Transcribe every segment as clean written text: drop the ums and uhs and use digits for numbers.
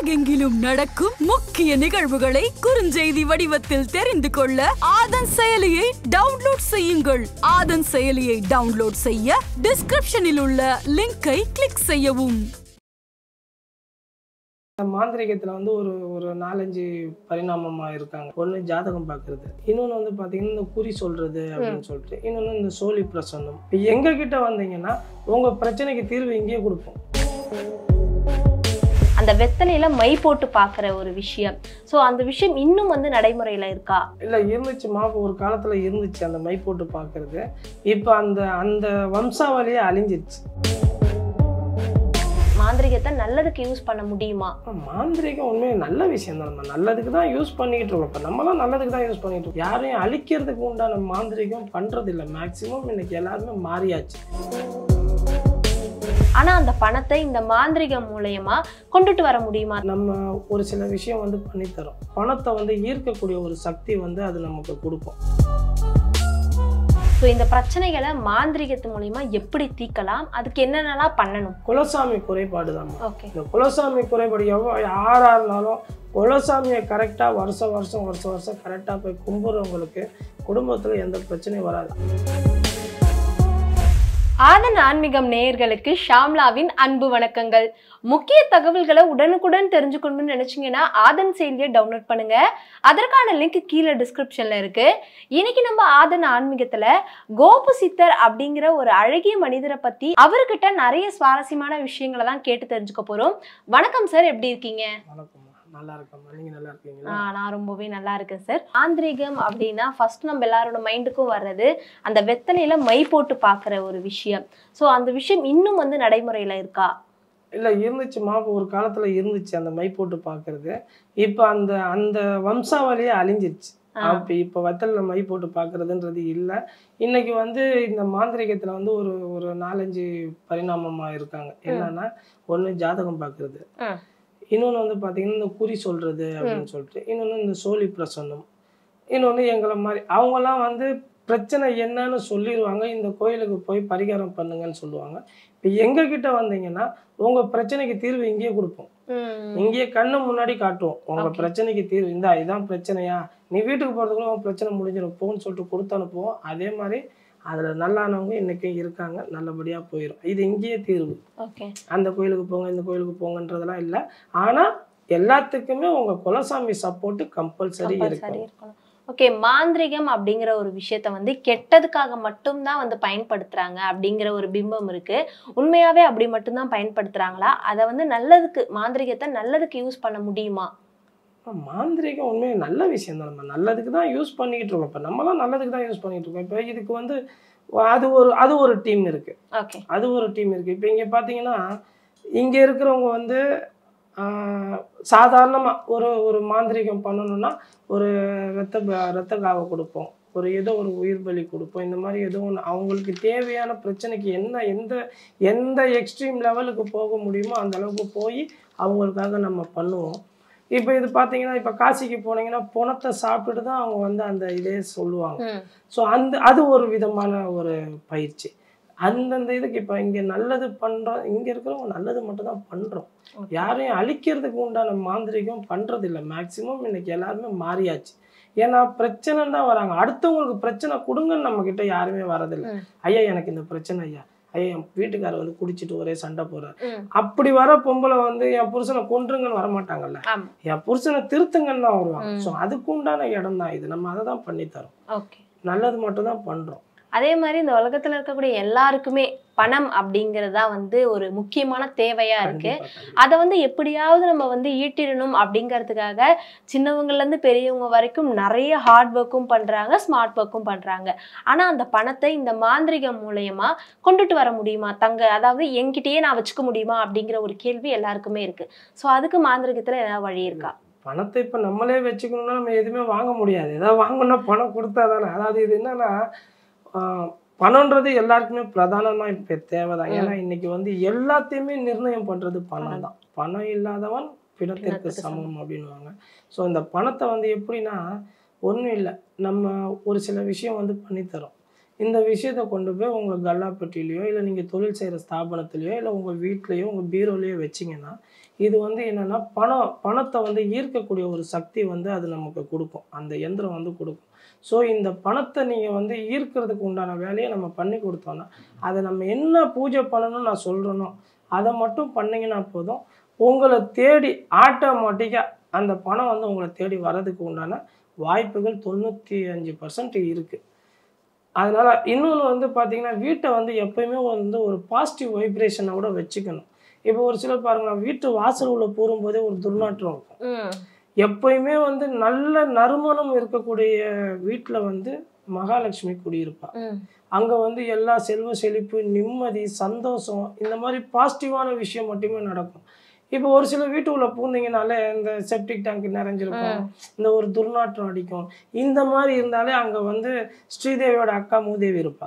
உலகெங்கிலும் நடக்கும் முக்கிய நிகழ்வுகளை குறுஞ்செய்தி வடிவத்தில் தெரிந்து கொள்ள ஆதன் செயலியை டவுன்லோட் செய்யுங்கள். ஆதன் செயலியை டவுன்லோட் செய்ய டிஸ்கிரிப்ஷனில் உள்ள லிங்கை கிளிக் செய்யவும். மாந்திரிகத்துல வந்து ஒரு 4-5 பரிணாமமா இருக்காங்க. ஒண்ணு ஜாதகம் பாக்குறது, இன்னொன்னு வந்து பாத்தீங்கன்னா இந்த குறி சொல்றது அப்படின்னு சொல்லிட்டு, இன்னொன்னு இந்த சோழி பிரசன்னம். எங்க கிட்ட வந்தீங்கன்னா உங்க பிரச்சனைக்கு தீர்வு இங்கேயே கொடுப்போம். அந்த வெத்தலையில மை போட்டு பாக்குற ஒரு விஷயம், சோ அந்த விஷயம் இன்னும் வந்து நடைமுறையில இருக்கா? இல்ல இருந்துச்சுமா, ஒரு காலத்துல இருந்துச்சு அந்த மை போட்டு பாக்குறது. இப்ப அந்த வம்சாவளியே அழிஞ்சிருச்சு. மாந்திரிகத்தை நல்லதுக்கு யூஸ் பண்ண முடியுமா? மாந்திரிகம் உண்மையை நல்ல விஷயம் தான். நம்ம நல்லதுக்கு தான் யூஸ் பண்ணிக்கிட்டு இருக்கோம். இப்போ நம்மளாம் நல்லதுக்கு தான் யூஸ் பண்ணிட்டு இருக்கோம். யாரையும் அழிக்கிறதுக்கு உண்டான மாந்திரிகம் பண்றது இல்லை. மேக்சிமம் இன்னைக்கு எல்லாருமே மாறியாச்சு. ஆனா அந்த பணத்தை இந்த மாந்திரிகம் மூலமா கொண்டுட்டு வர முடியுமா? நம்ம ஒரு சில விஷயம் வந்து பண்ணித்தரோம். பணத்தை வந்து ஈர்க்கக்கூடிய ஒரு சக்தி வந்து அது நமக்கு கொடுக்கும். ஸோ இந்த பிரச்சனைகளை மாந்திரிகத்து மூலமா எப்படி தீர்க்கலாம்? அதுக்கு என்னென்னலாம் பண்ணணும்? குலசாமி குறைபாடு தான். ஓகே, இந்த குலசாமி குறைபாடு யாரா இருந்தாலும் குலசாமியை கரெக்டா வருஷம் கரெக்டா போய் கும்பிடுறவங்களுக்கு குடும்பத்துல எந்த பிரச்சனையும் வராது. ஆதன் ஆன்மீகம் நேயர்களுக்கு ஷாம்லாவின் அன்பு வணக்கங்கள். முக்கிய தகவல்களை உடனுக்குடன் தெரிஞ்சுக்கணும்னு நினைச்சீங்கன்னா ஆதன் செயலியை டவுன்லோட் பண்ணுங்க. அதற்கான லிங்க் கீழே டிஸ்கிரிப்ஷன்ல இருக்கு. இன்னைக்கு நம்ம ஆதன் ஆன்மீகத்துல கோபு சித்தர் அப்படிங்கிற ஒரு அழகிய மனிதரை பத்தி அவர்கிட்ட நிறைய சுவாரஸ்யமான விஷயங்களை தான் கேட்டு தெரிஞ்சுக்க போறோம். வணக்கம் சார், எப்படி இருக்கீங்க? வணக்கம். நல்லா இருக்கேன். நீங்க நல்லா இருக்கீங்களா? நான் ரொம்பவே நல்லா இருக்கேன் சார். மாந்திரிகம் அப்படின்னா ஃபர்ஸ்ட் நம்ம எல்லாரோட மைண்டுக்கும் வர்றது அந்த வெத்தலையில மை போட்டு பாக்குற ஒரு விஷயம். ஸோ அந்த விஷயம் இன்னும் வந்து நடைமுறையில இருக்கா? இல்ல இருந்துச்சுமா, ஒரு காலத்துல இருந்துச்சு அந்த மை போட்டு பாக்குறது. இப்ப அந்த வம்சாவளியே அழிஞ்சிருச்சு. இப்ப வெத்தலையில மை போட்டு பாக்குறதுன்றது இல்ல. இன்னைக்கு வந்து இந்த மாந்திரிகத்துல வந்து ஒரு 4-5 பரிணாமமா இருக்காங்க. என்னன்னா, ஒண்ணு ஜாதகம் பாக்குறது, இன்னொன்று வந்து பார்த்தீங்கன்னா இந்த குறி சொல்கிறது அப்படின்னு சொல்லிட்டு, இன்னொன்று இந்த சோழி பிரசன்னம், இன்னொன்று எங்களை மாதிரி அவங்கெல்லாம் வந்து பிரச்சனை என்னன்னு சொல்லிடுவாங்க. இந்த கோயிலுக்கு போய் பரிகாரம் பண்ணுங்கன்னு சொல்லுவாங்க. இப்போ எங்ககிட்ட வந்தீங்கன்னா உங்கள் பிரச்சனைக்கு தீர்வு இங்கேயே கொடுப்போம். இங்கேயே கண்ணு முன்னாடி காட்டுவோம். உங்கள் பிரச்சனைக்கு தீர்வு இதான் பிரச்சனையா, நீ வீட்டுக்கு போகிறதுக்குள்ள உங்கள் பிரச்சனை முடிஞ்சிடும் போன்னு சொல்லிட்டு கொடுத்து அனுப்புவோம். அதே மாதிரி அதில் நல்லானவங்க இன்றைக்கும் இருக்காங்க, நல்லபடியாக போயிடும். இது இங்கேயே தீர்வு. அந்த கோயிலுக்கு போங்க இந்த கோயிலுக்கு போங்கன்றதெல்லாம் இல்லை. ஆனால் எல்லாத்துக்குமே உங்கள் குலசாமி சப்போர்ட்டு கம்பல்சரி இருக்கணும். ஓகே, மாந்திரிகம் அப்படிங்கிற ஒரு விஷயத்த வந்து கெட்டதுக்காக மட்டும்தான் வந்து பயன்படுத்துறாங்க அப்படிங்கிற ஒரு பிம்பம் இருக்கு. உண்மையாவே அப்படி மட்டும்தான் பயன்படுத்துறாங்களா? அதை வந்து நல்லதுக்கு, மாந்திரிகத்தை நல்லதுக்கு யூஸ் பண்ண முடியுமா? மாந்திரிகம் உண்மையாக நல்ல விஷயம் தான். நம்ம நல்லதுக்கு தான் யூஸ் பண்ணிக்கிட்டு இருக்கோம். இப்போ நம்மளாம் நல்லதுக்கு தான் யூஸ் பண்ணிட்டு இருக்கோம். இப்போ இதுக்கு வந்து அது ஒரு டீம் இருக்கு. அது ஒரு டீம் இருக்கு. இப்போ இங்கே பார்த்தீங்கன்னா இங்கே இருக்கிறவங்க வந்து சாதாரணமாக ஒரு மாந்திரிகம் பண்ணணும்னா ஒரு ரத்த காவை கொடுப்போம், ஏதோ ஒரு உயிர் பலி கொடுப்போம். இந்த மாதிரி ஏதோ ஒன்று அவங்களுக்கு தேவையான பிரச்சனைக்கு எந்த எக்ஸ்ட்ரீம் லெவலுக்கு போக முடியுமோ அந்த அளவுக்கு போய் அவங்களுக்காக நம்ம பண்ணுவோம். இப்போ இது பார்த்தீங்கன்னா இப்போ காசிக்கு போனீங்கன்னா பணத்தை சாப்பிட்டுட்டு தான் அவங்க வந்து அந்த இதே சொல்லுவாங்க. ஸோ அது ஒரு விதமான ஒரு பயிற்சி. அந்தந்த இதுக்கு இப்போ இங்கே நல்லது பண்ணுறோம், இங்கே இருக்கிறவங்க நல்லது மட்டும் தான் பண்ணுறோம். யாரையும் அழிக்கிறதுக்கு உண்டான மாந்திரிகம் பண்ணுறது இல்லை. மேக்சிமம் இன்னைக்கு எல்லாருமே மாறியாச்சு. ஏன்னா பிரச்சனைன்னு தான் வராங்க. அடுத்தவங்களுக்கு பிரச்சனை கொடுங்கன்னு நம்மக்கிட்ட யாருமே வரதில்லை. ஐயா எனக்கு இந்த பிரச்சனை, ஐயா என் வீட்டுக்காரர் வந்து குடிச்சிட்டு ஒரே சண்டை போறாரு, அப்படி வர பொம்பளை வந்து என் புருஷனை கொன்றுங்கன்னு வரமாட்டாங்கல்ல, என் புருஷனை திருத்துங்கன்னு தான் வருவாங்க. ஸோ அதுக்கு உண்டான இடம் தான் இது. நம்ம அதை தான் பண்ணித்தரோம். நல்லது மட்டும் தான் பண்றோம். அதே மாதிரி இந்த உலகத்துல இருக்கக்கூடிய எல்லாருக்குமே பணம் அப்படிங்கறதா வந்து ஒரு முக்கியமான தேவையா இருக்கு. அதை வந்து எப்படியாவது நம்ம வந்து ஈட்டிடணும் அப்படிங்கிறதுக்காக சின்னவங்கல இருந்து பெரியவங்க வரைக்கும் நிறைய ஹார்ட் ஒர்க்கும் பண்றாங்க, ஸ்மார்ட் ஒர்க்கும் பண்றாங்க. ஆனா அந்த பணத்தை இந்த மாந்திரிகம் மூலயமா கொண்டுட்டு வர முடியுமா? அதாவது என்கிட்டயே நான் வச்சுக்க முடியுமா அப்படிங்கிற ஒரு கேள்வி எல்லாருக்குமே இருக்கு. ஸோ அதுக்கு மாந்திரிகத்துல ஏதாவது வழி இருக்கா? பணத்தை இப்ப நம்மளே வச்சுக்கணும்னா நம்ம எதுவுமே வாங்க முடியாது. ஏதாவது வாங்கணும்னா பணம் கொடுத்தா தானே. அதாவது இது என்னன்னா, பணம்ன்றது எல்லாருக்குமே பிரதானமா இப்ப தேவைதான். ஏன்னா இன்னைக்கு வந்து எல்லாத்தையுமே நிர்ணயம் பண்றது பணம் தான். பணம் இல்லாதவன் பிணத்திற்கு சமம் அப்படின்வாங்க. ஸோ இந்த பணத்தை வந்து எப்படின்னா ஒன்றும் இல்லை, நம்ம ஒரு சில விஷயம் வந்து பண்ணித்தரோம். இந்த விஷயத்த கொண்டு போய் உங்கள் கல்லாப்பட்டிலையோ இல்லை நீங்கள் தொழில் செய்கிற ஸ்தாபனத்துலையோ இல்லை உங்கள் வீட்லேயோ உங்கள் பீரோலையோ வச்சிங்கன்னா இது வந்து என்னென்னா பணத்தை வந்து ஈர்க்கக்கூடிய ஒரு சக்தி வந்து அது நமக்கு கொடுக்கும், அந்த எந்திரம் வந்து கொடுக்கும். ஸோ இந்த பணத்தை நீங்கள் வந்து ஈர்க்கிறதுக்கு உண்டான வேலையை நம்ம பண்ணி கொடுத்தோன்னா அதை நம்ம என்ன பூஜை பண்ணணும்னு நான் சொல்கிறேனோ அதை மட்டும் பண்ணிங்கன்னா போதும், உங்களை தேடி ஆட்டோமேட்டிக்காக அந்த பணம் வந்து உங்களை தேடி வர்றதுக்கு உண்டான வாய்ப்புகள் 95% இருக்குது. அதனால் இன்னொன்று வந்து பார்த்திங்கன்னா வீட்டை வந்து எப்போயுமே வந்து ஒரு பாசிட்டிவ் வைப்ரேஷனோட வச்சுக்கணும். இப்போ ஒரு சிலர் பாருங்களா, வீட்டு வாசல் உள்ள போகும்போதே ஒரு துர்நாற்றம் இருக்கும். எப்பயுமே வந்து நல்ல நறுமணம் இருக்கக்கூடிய வீட்டில் வந்து மகாலட்சுமி குடியிருப்பா. அங்கே வந்து எல்லா செல்வ செழிப்பு, நிம்மதி, சந்தோஷம், இந்த மாதிரி பாசிட்டிவான விஷயம் மட்டுமே நடக்கும். இப்போ ஒரு சில வீட்டுக்குள்ள பூந்தீங்கனாலே இந்த செப்டிக் டேங்க் நிறைஞ்சிருக்கும், இந்த ஒரு துர்நாற்றம் அடிக்கும். இந்த மாதிரி இருந்தாலே அங்கே வந்து ஸ்ரீதேவியோட அக்கா மூதேவி இருப்பா.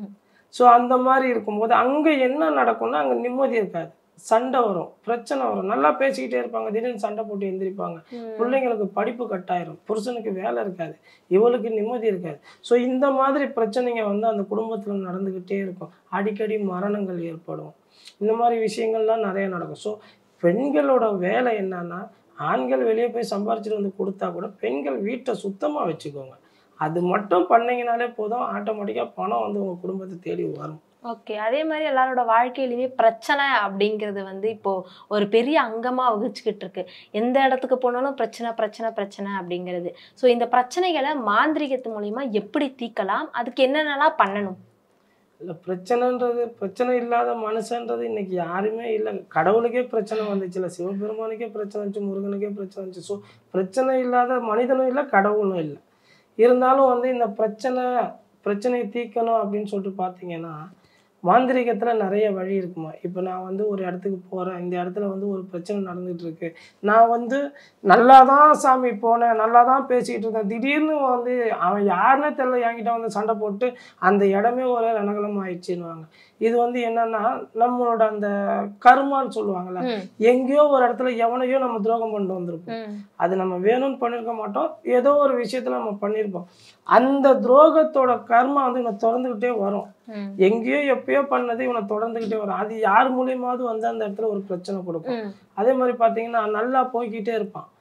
ஸோ அந்த மாதிரி இருக்கும்போது அங்கே என்ன நடக்கும்னா அங்கே நிம்மதி இருக்காது, சண்டை வரும், பிரச்சனை வரும். நல்லா பேசிக்கிட்டே இருப்பாங்க, திடீர்னு சண்டை போட்டு எந்திரிப்பாங்க. பிள்ளைங்களுக்கு படிப்பு கட்டாயிரும், புருஷனுக்கு வேலை இருக்காது, இவளுக்கு நிம்மதி இருக்காது. ஸோ இந்த மாதிரி பிரச்சனைங்க வந்து அந்த குடும்பத்தில் நடந்துக்கிட்டே இருக்கும். அடிக்கடி மரணங்கள் ஏற்படும், இந்த மாதிரி விஷயங்கள்லாம் நிறைய நடக்கும். ஸோ பெண்களோட வேலை என்னன்னா, ஆண்கள் வெளியே போய் சம்பாரிச்சுட்டு வந்து கொடுத்தா கூட பெண்கள் வீட்டை சுத்தமாக வச்சுக்கோங்க. அது மட்டும் பண்ணீங்கனாலே போதும், ஆட்டோமேட்டிக்காக பணம் வந்து உங்கள் குடும்பத்தை தேடி வரும். ஓகே. அதே மாதிரி எல்லாரோட வாழ்க்கையிலுமே பிரச்சனை அப்படிங்கிறது வந்து இப்போ ஒரு பெரிய அங்கமா வகிச்சுக்கிட்டு இருக்கு. எந்த இடத்துக்கு போனாலும் பிரச்சனை பிரச்சனை பிரச்சனை அப்படிங்கிறது. ஸோ இந்த பிரச்சனைகளை மாந்திரிகத்து மூலியமா எப்படி தீர்க்கலாம், அதுக்கு என்னென்னலாம் பண்ணணும்? இல்லை, பிரச்சனை இல்லாத மனுஷன்றது இன்னைக்கு யாருமே இல்லை. கடவுளுக்கே பிரச்சனை வந்துச்சு, இல்லை சிவபெருமானுக்கே பிரச்சனை வந்துச்சு, முருகனுக்கே பிரச்சனை வந்துச்சு. ஸோ பிரச்சனை இல்லாத மனிதனும் இல்லை, கடவுளும் இல்லை. இருந்தாலும் வந்து இந்த பிரச்சனையை தீர்க்கணும் அப்படின்னு சொல்லிட்டு பார்த்தீங்கன்னா மாந்திரிகத்தில் நிறைய வழி இருக்குமா. இப்போ நான் வந்து ஒரு இடத்துக்கு போகிறேன், இந்த இடத்துல வந்து ஒரு பிரச்சனை நடந்துகிட்டு இருக்கு, நான் வந்து நல்லா தான் சாமி போனேன், நல்லா தான் பேசிக்கிட்டு இருந்தேன், திடீர்னு வந்து அவன் யாருன்னே தெரியல என்கிட்ட வந்து சண்டை போட்டு அந்த இடமே ஒரே ரணகலம் ஆயிடுச்சுன்னுவாங்க. இது வந்து என்னன்னா நம்மளோட அந்த கர்மான்னு சொல்லுவாங்கல்ல, எங்கேயோ ஒரு இடத்துல எவனையோ நம்ம துரோகம் பண்ணிட்டு வந்திருப்போம். அது நம்ம வேணும்னு பண்ணியிருக்க மாட்டோம், ஏதோ ஒரு விஷயத்துல நம்ம பண்ணியிருப்போம். அந்த துரோகத்தோட கர்மா வந்து இவனை தொடர்ந்துகிட்டே வரும். எங்கேயோ எப்பயோ பண்ணது இவனை தொடர்ந்துகிட்டே வரும். அது யார் மூலியமாவது வந்து அந்த இடத்துல ஒரு பிரச்சனை கொடுக்கும். அதே மாதிரி பாத்தீங்கன்னா நல்லா போய்கிட்டே இருப்பான்,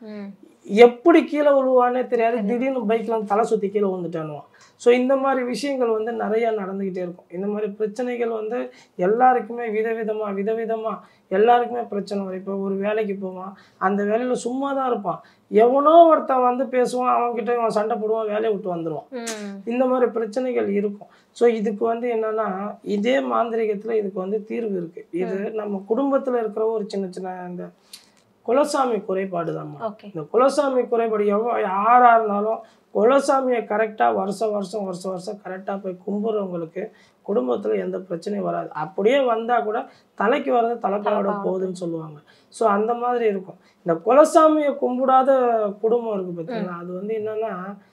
எப்படி கீழே விழுவானே தெரியாது, திடீர்னு பைக்ல தலை சுத்தி கீழே விழுந்துட்டானுவான். ஸோ இந்த மாதிரி விஷயங்கள் வந்து நிறைய நடந்துகிட்டே இருக்கும். இந்த மாதிரி பிரச்சனைகள் வந்து எல்லாருக்குமே விதவிதமா எல்லாருக்குமே பிரச்சனை வரும். இப்போ ஒரு வேலைக்கு போவான், அந்த வேலையில சும்மா தான் இருப்பான், எவனோ ஒருத்தன் வந்து பேசுவான், அவன்கிட்ட இவன் சண்டை போடுவான், வேலையை விட்டு வந்துடுவான். இந்த மாதிரி பிரச்சனைகள் இருக்கும். ஸோ இதுக்கு வந்து என்னன்னா இதே மாந்திரிகத்துல இதுக்கு வந்து தீர்வு இருக்கு. இது நம்ம குடும்பத்துல இருக்கிற ஒரு சின்ன இந்த குலசாமி குறைபாடு தான். இந்த குலசாமி குறைபாடு யாரா இருந்தாலும் குலசாமியை கரெக்டாக வருஷம் கரெக்டாக போய் கும்பிட்றவங்களுக்கு குடும்பத்தில் எந்த பிரச்சனையும் வராது. அப்படியே வந்தால் கூட தலைக்கு வர்றது தலைப்பாவோட போகுதுன்னு சொல்லுவாங்க. ஸோ அந்த மாதிரி இருக்கும். இந்த குலசாமியை கும்பிடாத குடும்பம் இருக்குது பார்த்தீங்கன்னா, அது வந்து என்னன்னா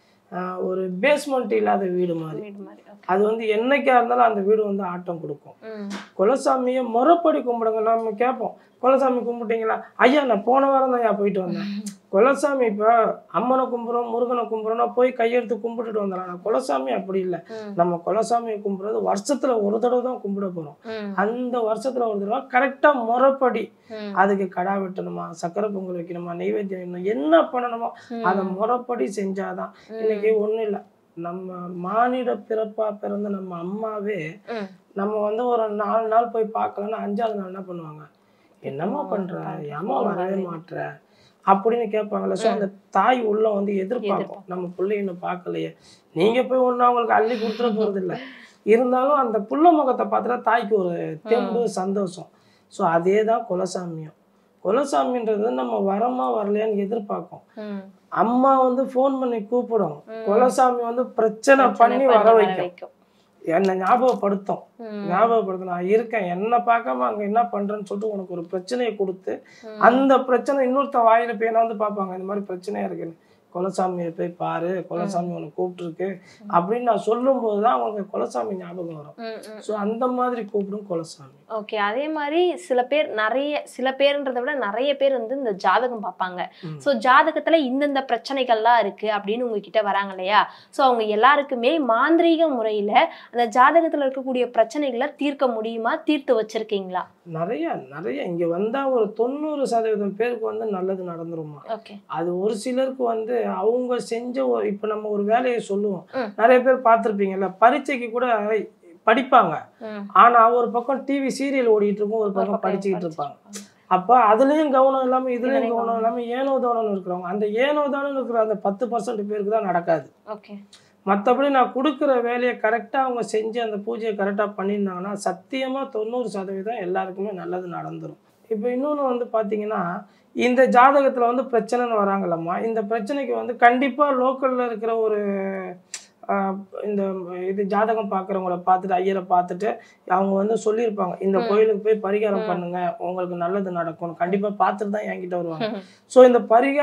ஒரு பேஸ்மெண்ட் இல்லாத வீடு மாதிரி. அது வந்து என்னைக்கா இருந்தாலும் அந்த வீடு வந்து ஆட்டம் கொடுக்கும். குலசாமியை முறைப்படி கும்பிடுங்க. நம்ம கேட்போம், குலசாமி கும்பிட்டீங்களா? ஐயா நான் போன வாரம் தான் ஐயா போயிட்டு வந்தேன். குலசாமி இப்போ அம்மனை கும்பிட்றோம், முருகனை கும்பிட்றோம்னா போய் கையெடுத்து கும்பிட்டுட்டு வந்துடலாம். ஆனால் குலசாமி அப்படி இல்லை. நம்ம குலசாமியை கும்பிட்றது வருஷத்துல ஒரு தடவை தான் கும்பிட போறோம். அந்த வருஷத்துல ஒரு தடவை கரெக்டா முறைப்படி அதுக்கு கடா வெட்டணுமா, சக்கரை பொங்கல் வைக்கணுமா, நெய்வேத்தியம் வைக்கணும், என்ன பண்ணணுமோ அதை முறைப்படி செஞ்சாதான். இன்னைக்கு ஒண்ணும் இல்லை, நம்ம மானிட பிறப்பா பிறந்த நம்ம அம்மாவே நம்ம வந்து ஒரு 4 நாள் போய் பார்க்கலன்னா 5ஆவது நாள் என்ன பண்ணுவாங்க, என்னம்மா பண்ற, ஏமா வரவே மாட்டுற அப்படின்னு கேட்பாங்கல்ல. ஸோ அந்த தாய் உள்ள வந்து எதிர்பார்ப்போம், நம்ம பிள்ளை இன்னும் பார்க்கலையே, நீங்க போய் ஒன்றும் அவங்களுக்கு அள்ளி கொடுத்துட போறது இல்லை. இருந்தாலும் அந்த புள்ள முகத்தை பார்த்துட்டா தாய்க்கு ஒரு தெம்பு, சந்தோஷம். ஸோ அதே தான் குலசாமியும். குலசாமின்றது நம்ம வரமா வரலையான்னு எதிர்பார்க்கும். அம்மா வந்து ஃபோன் பண்ணி கூப்பிடும், குலசாமி வந்து பிரச்சனை பண்ணி வர வைக்கும், என்னை ஞாபகப்படுத்தும், நான் இருக்கேன், என்ன பார்க்காம அங்க என்ன பண்றேன்னு சொல்லிட்டு உனக்கு ஒரு பிரச்சனையை கொடுத்து அந்த பிரச்சனை இன்னொருத்த வாயில போய் வந்து பார்ப்பாங்க, இந்த மாதிரி பிரச்சனையா இருக்குன்னு. குலசாமியை போய் பாரு, குலசாமி உன்னை கூப்பிட்டுருக்கு அப்படின்னு நான் சொல்லும்போது தான் அவங்களுக்கு குலசாமி ஞாபகம் வரும். ஸோ அந்த மாதிரி கூப்பிடும் குலசாமி. ஓகே. அதே மாதிரி சில பேர்ன்றதை விட நிறைய பேர் வந்து இந்த ஜாதகம் பார்ப்பாங்க. ஸோ ஜாதகத்துல இந்தந்த பிரச்சனைகள்லாம் இருக்கு அப்படின்னு உங்ககிட்ட வராங்க இல்லையா? ஸோ அவங்க எல்லாருக்குமே மாந்திரீக முறையில அந்த ஜாதகத்துல இருக்கக்கூடிய பிரச்சனைகளை தீர்க்க முடியுமா? தீர்த்து வச்சிருக்கீங்களா? நிறைய இங்க வந்தா ஒரு 90% பேருக்கு வந்து நல்லது நடந்துருமா. அது ஒரு சிலருக்கு வந்து அவங்க செஞ்ச இப்ப நம்ம ஒரு வேலையை சொல்லுவோம், நிறைய பேர் பார்த்திருப்பீங்கல்ல, பரீட்சைக்கு கூட படிப்பாங்க, ஆனா ஒரு பக்கம் டிவி சீரியல் ஓடிட்டு இருக்கும், ஒரு பக்கம் படிச்சுக்கிட்டு இருப்பாங்க. அப்ப அதுலயும் கவனம் இல்லாம இதுலயும் கவனம் இல்லாம ஏனோ தானோன்னு இருக்கிறவங்க, அந்த ஏனோ தானோன்னு இருக்கிற அந்த 10% பேருக்கு தான் நடக்காது. மற்றபடி நான் கொடுக்குற வேலையை கரெக்டாக அவங்க செஞ்சு அந்த பூஜையை கரெக்டாக பண்ணியிருந்தாங்கன்னா சத்தியமாக 90% எல்லாருக்குமே நல்லது நடந்துடும். இப்போ இன்னொன்று வந்து பார்த்தீங்கன்னா, இந்த ஜாதகத்தில் வந்து பிரச்சனைன்னு வராங்களம்மா, இந்த பிரச்சனைக்கு வந்து கண்டிப்பாக லோக்கலில் இருக்கிற ஒரு இந்த இது ஜாதகம் பார்க்குறவங்கள பார்த்துட்டு, ஐயரை பார்த்துட்டு அவங்க வந்து சொல்லியிருப்பாங்க, இந்த கோயிலுக்கு போய் பரிகாரம் பண்ணுங்க உங்களுக்கு நல்லது நடக்கும், கண்டிப்பாக பார்த்துட்டு தான் என்கிட்ட வருவாங்க. ஸோ இந்த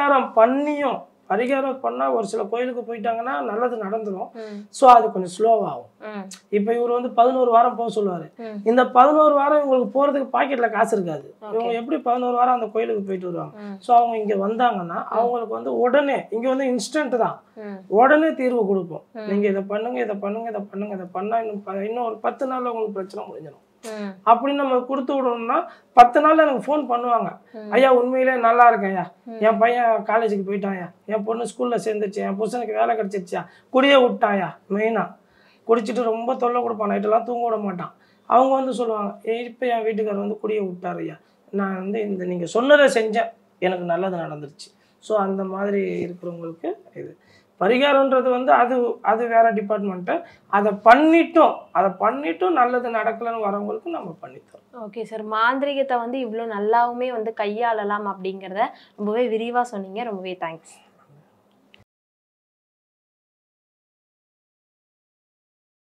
பரிகாரம் பண்ணா ஒரு சில கோயிலுக்கு போயிட்டாங்கன்னா நல்லது நடந்துடும். ஸோ அது கொஞ்சம் ஸ்லோவாகும். இப்போ இவர் வந்து 11 வாரம் போக சொல்லுவாரு, இந்த 11 வாரம் இவங்களுக்கு போறதுக்கு பாக்கெட்ல காசு இருக்காது, இவங்க எப்படி 11 வாரம் அந்த கோயிலுக்கு போயிட்டு வருவாங்க? ஸோ அவங்க இங்க வந்தாங்கன்னா அவங்களுக்கு வந்து உடனே இங்க வந்து இன்ஸ்டன்ட் தான், உடனே தீர்வு கொடுப்போம். நீங்க இதை பண்ணுங்க, இதை பண்ணுங்க, இதை பண்ணுங்க, இதை பண்ணா இன்னும் ஒரு 10 நாள்ல உங்களுக்கு பிரச்சனை முடிஞ்சிடும் அப்படின்னு நம்ம கொடுத்து விடணும்னா 10 நாள்ல எனக்கு ஃபோன் பண்ணுவாங்க, ஐயா உண்மையிலே நல்லா இருக்கேன் ஐயா, என் பையன் காலேஜுக்கு போயிட்டாயா, என் பொண்ணு ஸ்கூல்ல சேர்ந்துச்சு, என் புருஷனுக்கு வேலை கிடைச்சிருச்சியா, குடியே விட்டாயா, மெயினா குடிச்சிட்டு ரொம்ப தொல்லை கொடுப்பான், நைட்டெல்லாம் தூங்க விட மாட்டான். அவங்க வந்து சொல்லுவாங்க, இப்போ என் வீட்டுக்காரர் வந்து குடியை விட்டாரு ஐயா, நான் வந்து இந்த நீங்க சொன்னதை செஞ்சேன், எனக்கு நல்லது நடந்துருச்சு. ஸோ அந்த மாதிரி இருக்கிறவங்களுக்கு இது பரிகாரம்ன்றது வந்து அது வேற டிபார்ட்மெண்ட்டு. அதை பண்ணிட்டும் நல்லது நடக்கலன்னு வரவங்களுக்கு நம்ம பண்ணித்தரோம். ஓகே சார், மாந்திரிகத்தை வந்து இவ்வளோ நல்லாவுமே வந்து கையாளலாம் அப்படிங்கிறத ரொம்பவே விரிவாக சொன்னீங்க. ரொம்பவே தேங்க்ஸ்.